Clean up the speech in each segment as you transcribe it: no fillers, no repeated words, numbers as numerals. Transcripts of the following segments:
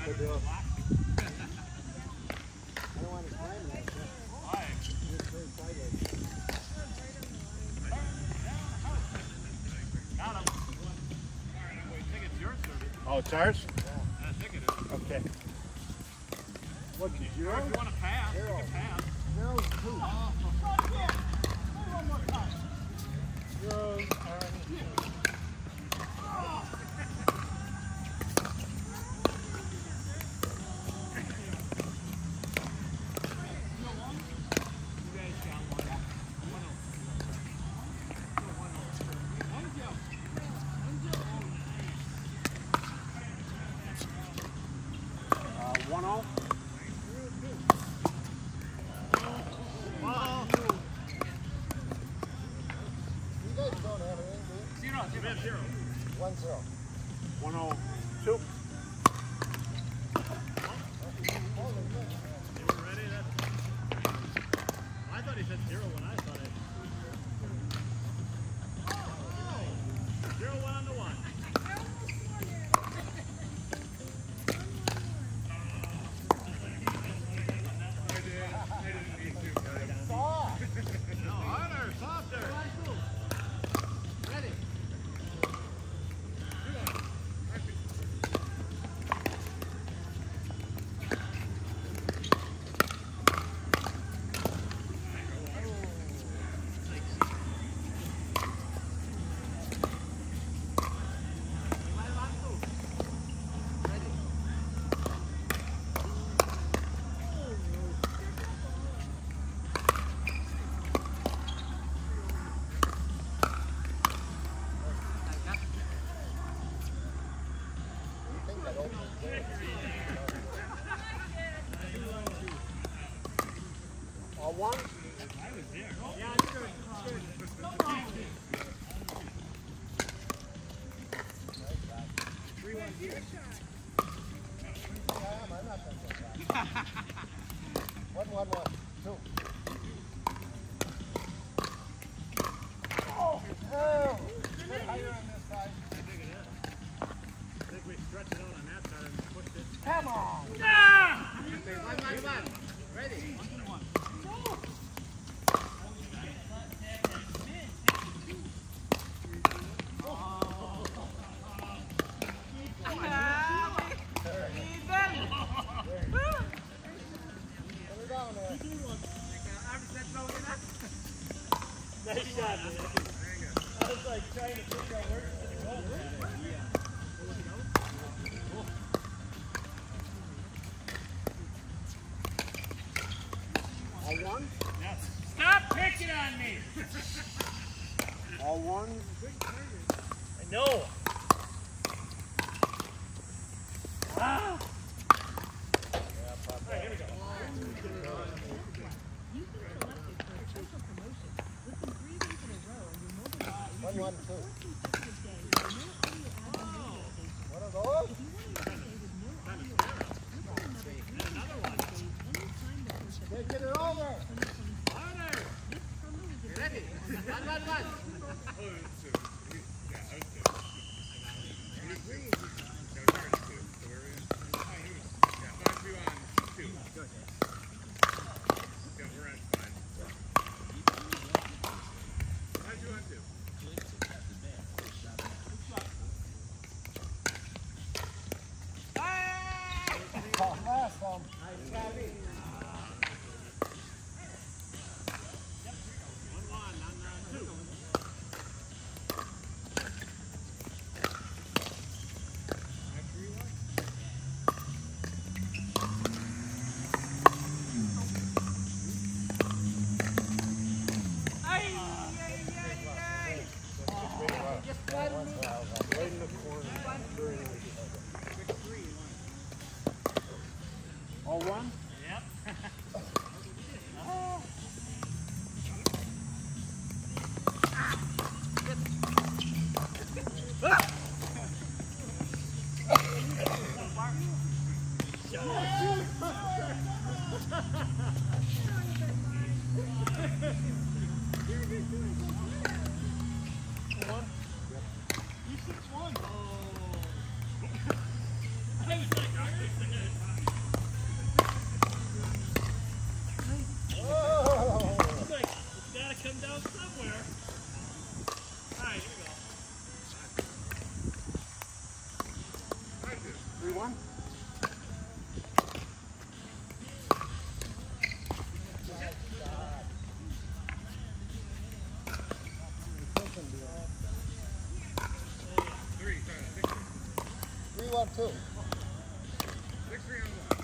don't want to climb that. Got him. I think it's your service. Oh, it's ours? Yeah. I think it is. Okay. What's it, zero? If you want to pass, you can pass. Zero's 2. One more time. Zero's are... One? I was there. Yeah, it's good. It's good. No problem. 3-1 here. I'm not done so fast. 1-1-1. 2. Oh! Oh! Bit higher on this side. I think it is. I think we stretched it out on that side and pushed it. Come on! Ah! Okay, 1-1-1. Ready? 1-1. Nice shot, man. I was like trying to figure out where to go. All one? Yes. Stop picking on me! All one? I know. Ah! All right, here we go. One, 2. One of those? Get it over! Harder! Ready? 1-1-1. Last one. Nice, Gabby. 2. 6-3 on 1.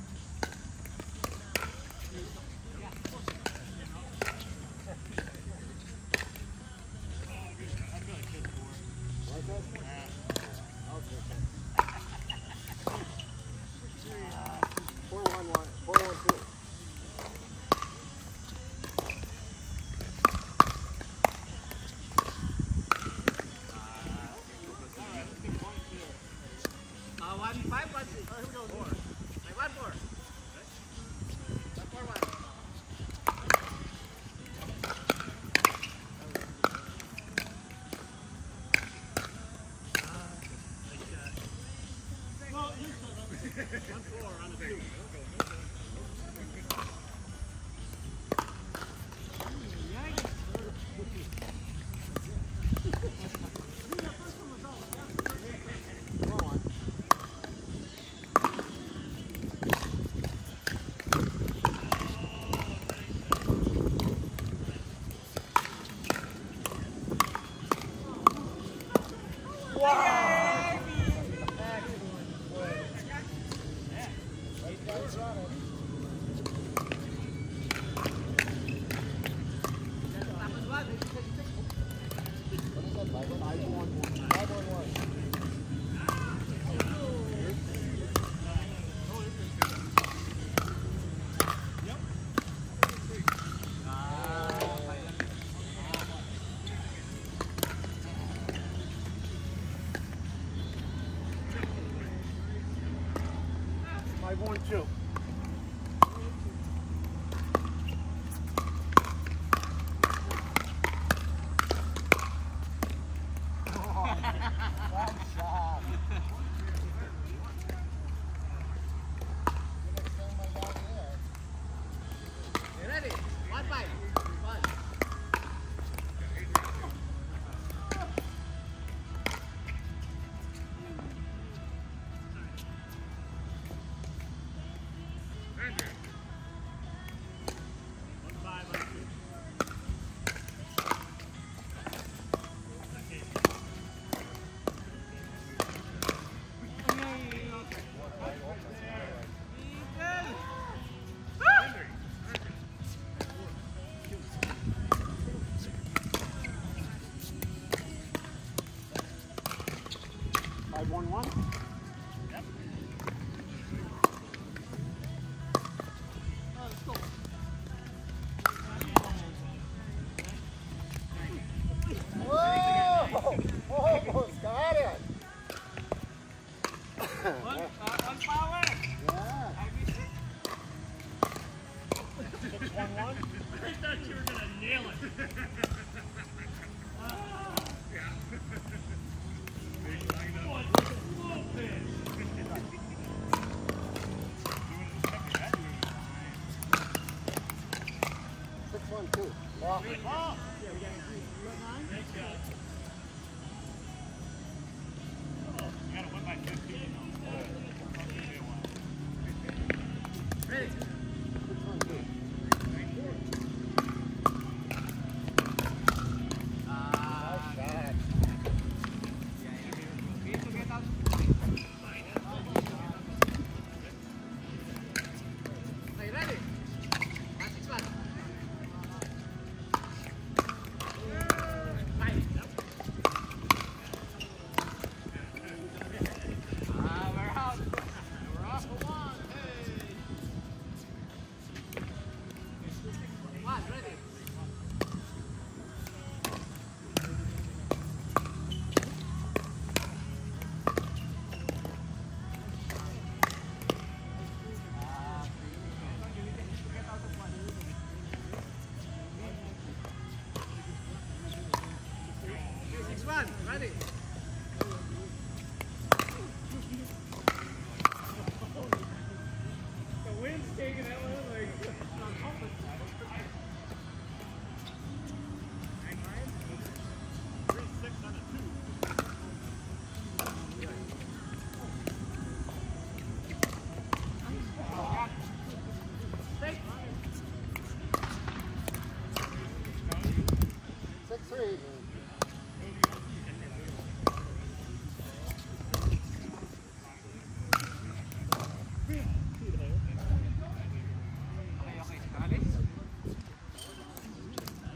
Like that? Okay. 4-1-1. 4-1-2.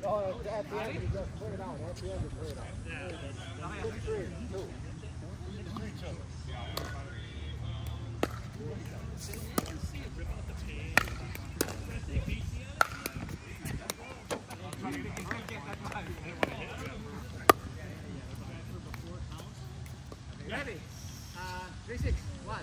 Oh, at the end, you just put it out. At the end, you put it out. Yeah. 6-3, 2. 3-2. Ready? 3-6, 1.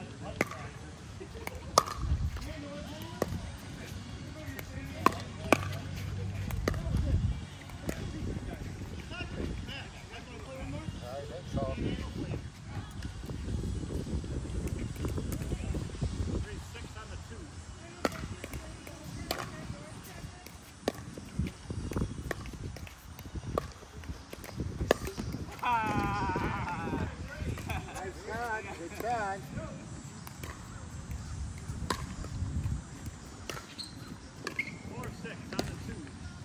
Good try. 4-6 on the 2.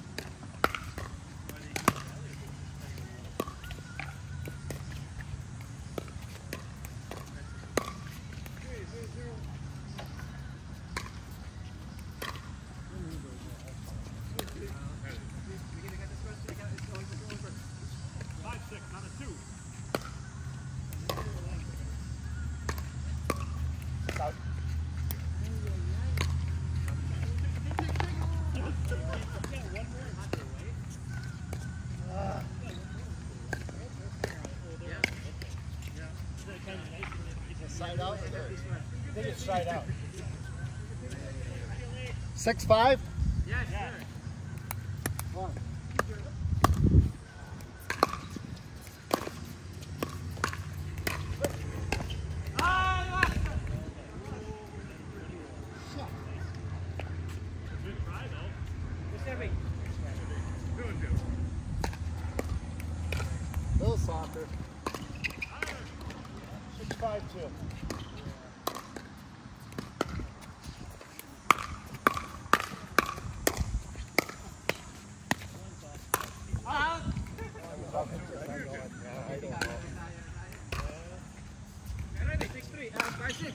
Side out? I think it's side out. 6-5? Yeah, sure. 1. Little softer. 6-5-2. Ready, 6-3, 5-6.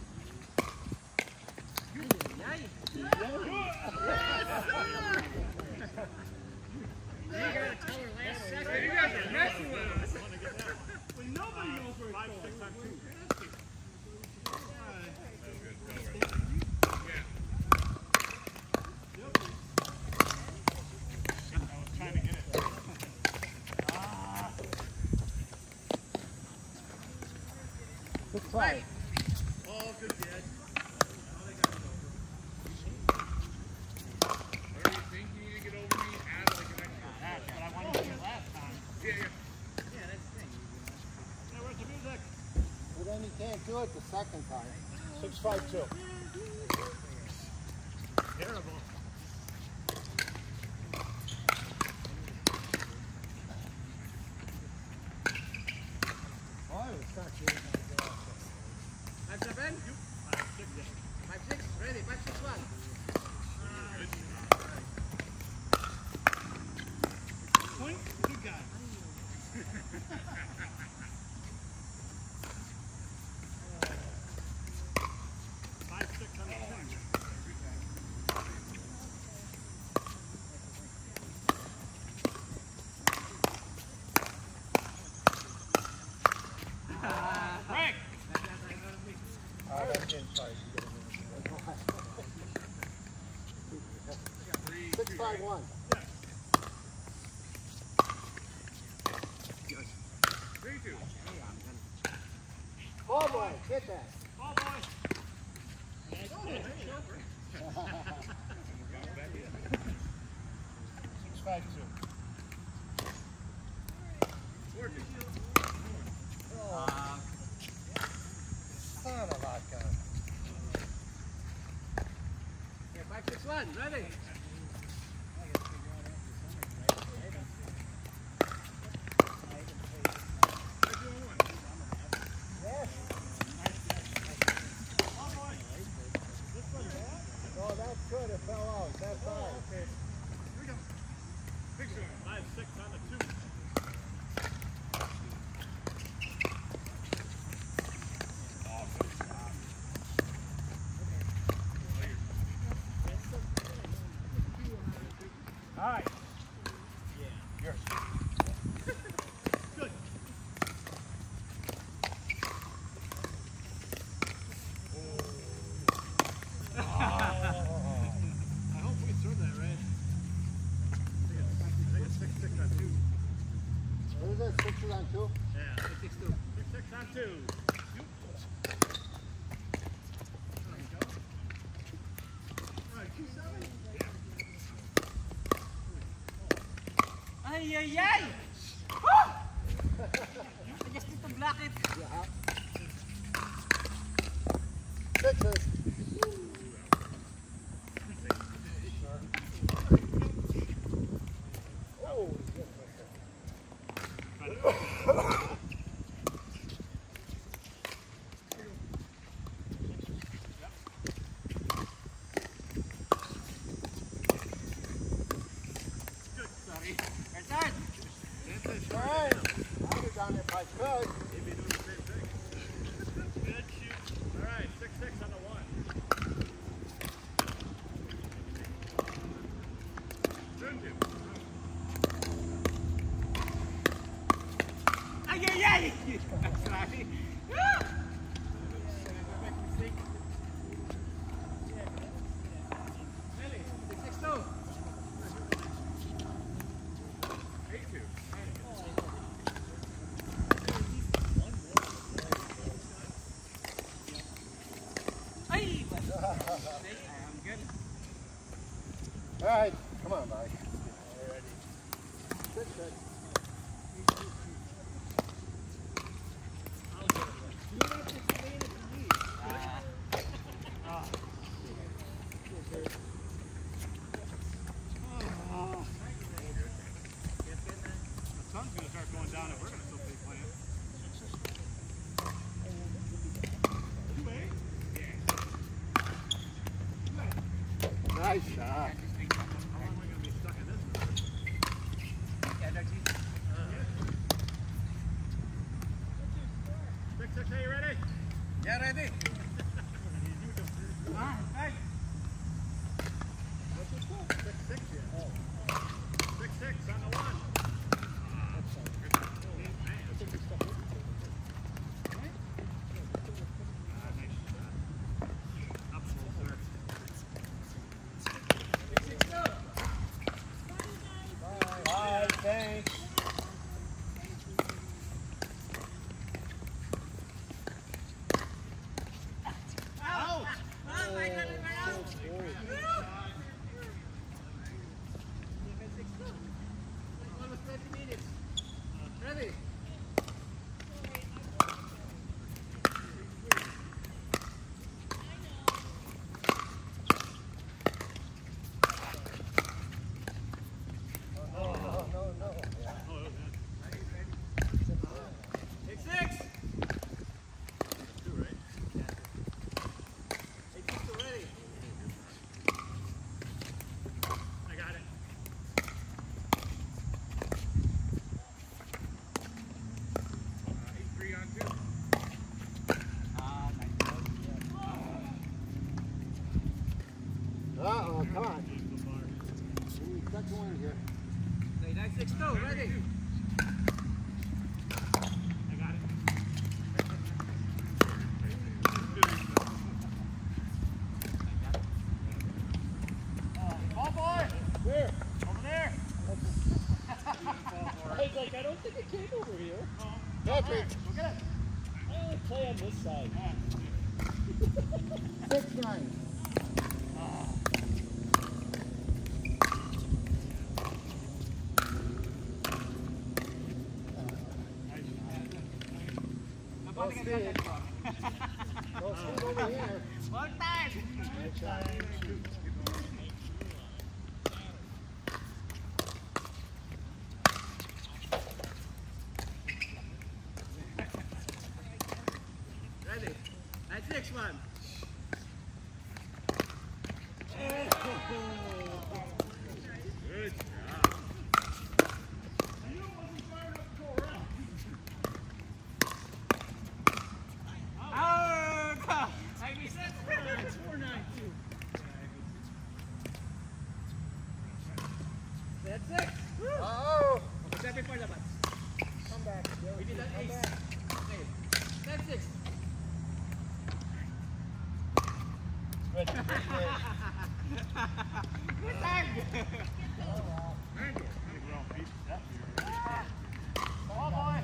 You gotta tell her last second. You guys are messing with us. When nobody knows where it's going. Right. Oh, good, Dad. What do you think? You need to get over me, add like an extra. That's what I wanted to do last time. Yeah. Yeah, that's the thing. Hey, where's the music? Well, then you can't do it the second time. 6-5-2. Terrible. Oh, it's not good. 5-7? 5-6, ready, 5-6-1. Point? Good guy. 5-6 on the 10. Frank! That's getting tight. 6-5-1. 3-2. Ball boy, hit that. Ball boy! 6-5-2. 4-2. Son of a gun. Yeah, 5-6-1, ready. Oh, that's good. It fell out. That's all. Okay. Here we go. Big one. 5-6 on the 2. All right. 6 on 2? Yeah. 6-2. 6 on 2. Ay, ay, ay! Woo! I just need to block it. Yeah. 6s. Oh, Sorry. Return! all right. I'll get down there if I could. He'd be doing the same thing. Good shoot. All right, 6-6 on the 1. Ay, ay, ay! Sorry. Ah! Really? 6-2. 8-2. Ay! I'm good. All right. Come on, buddy. 6. The sun's going to start going down if we're going to still be playing. Nice shot. How long are we going to be stuck in this? Yeah, Darcy. 6-6, are you ready? Yeah, ready. Hey. 6-6, yeah. 6-6 on the 1. Bye. Thanks. Out! Oh, my God, we're out! Almost 20 minutes. Ready? No. 6-6. 2, right? 6-6 already. I got it. 8-3 on 2. Uh-oh, come on. We need second one here. Okay, nice 6-2, ready? I got it. Ball boy! Where? Over there! I was like, I don't think it came over here. Patrick. We're good. I only play on this side. 6-9. Nobody can Steve. touch that ball. No, Steve over here. One time! Nice shot. Ready? Nice 6-1. Good job. Out! Like we said, It's 4-9 too. that's it. Woo! Oh, Was that before the bats? come back. We did that Come ace. back. Okay. That's 6. Good. Good. Good time! We're all beat that here. Oh, Ball boy.